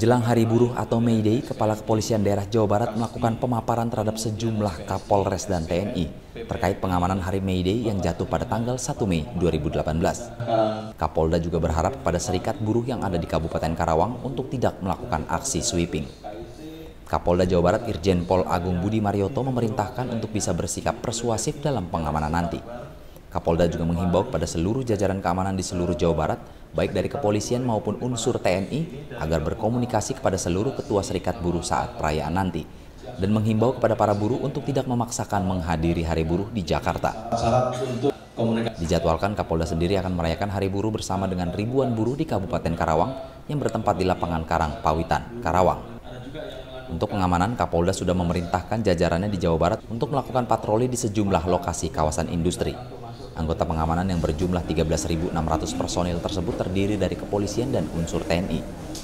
Menjelang Hari Buruh atau May Day, Kepala Kepolisian Daerah Jawa Barat melakukan pemaparan terhadap sejumlah Kapolres dan TNI terkait pengamanan Hari May Day yang jatuh pada tanggal 1 Mei 2018. Kapolda juga berharap kepada serikat buruh yang ada di Kabupaten Karawang untuk tidak melakukan aksi sweeping. Kapolda Jawa Barat Irjen Pol Agung Budi Marioto memerintahkan untuk bisa bersikap persuasif dalam pengamanan nanti. Kapolda juga menghimbau kepada seluruh jajaran keamanan di seluruh Jawa Barat, baik dari kepolisian maupun unsur TNI, agar berkomunikasi kepada seluruh ketua serikat buruh saat perayaan nanti, dan menghimbau kepada para buruh untuk tidak memaksakan menghadiri Hari Buruh di Jakarta. Dijadwalkan Kapolda sendiri akan merayakan Hari Buruh bersama dengan ribuan buruh di Kabupaten Karawang yang bertempat di lapangan Karang Pawitan, Karawang. Untuk pengamanan, Kapolda sudah memerintahkan jajarannya di Jawa Barat untuk melakukan patroli di sejumlah lokasi kawasan industri. Anggota pengamanan yang berjumlah 13.600 personil tersebut terdiri dari kepolisian dan unsur TNI.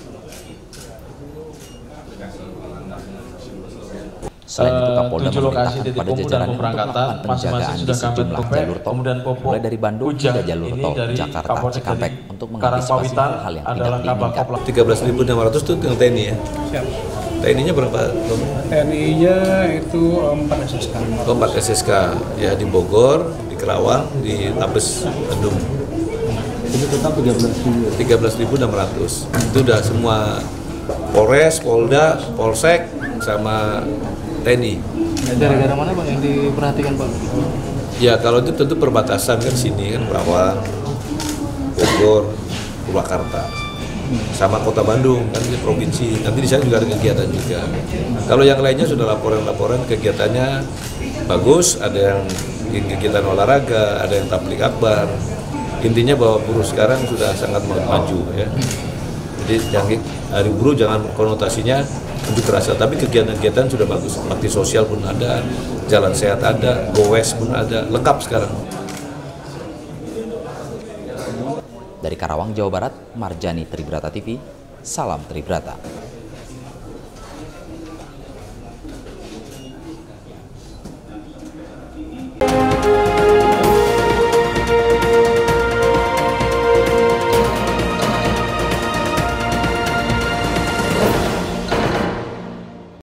Selain itu, Kapolda memerintahkan kepada jajarannya untuk melakukan penjagaan di sejumlah jalur tol, mulai dari Bandung hingga jalur tol Jakarta Cikampek, untuk mengantisipasi hal yang tidak diinginkan. 13.600 itu dengan TNI ya? Siap. TNI-nya berapa? TNI-nya itu 4 SSK. 4 SSK, ya di Bogor, di Kerawang, di Tabes, Bandung. Itu total 13.600. Itu udah semua Polres, Polda, Polsek, sama TNI. Daerah-daerah mana Bang yang diperhatikan Bang? Ya kalau itu tentu perbatasan kan sini kan Kerawang, Bogor, Purwakarta, sama Kota Bandung kan di provinsi. Nanti di sana juga ada kegiatan juga. Kalau yang lainnya sudah laporan kegiatannya bagus, ada yang kegiatan olahraga, ada yang tablik akbar. Intinya bahwa buruh sekarang sudah sangat maju ya. Jadi Hari Buruh jangan konotasinya untuk kerasa, tapi kegiatan-kegiatan sudah bagus. Bakti sosial pun ada, jalan sehat ada, goes pun ada, lengkap sekarang. Dari Karawang, Jawa Barat, Marjani Tribrata TV, salam Tribrata.